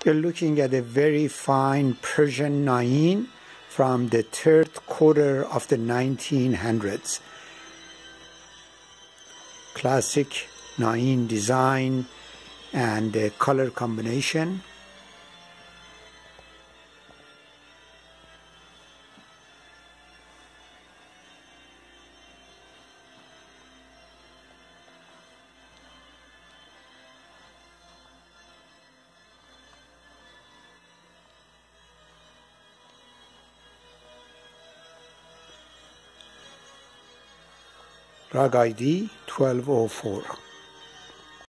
We're looking at a very fine Persian Nain from the third quarter of the 1900s. Classic Nain design and the color combination. Rag ID 1204.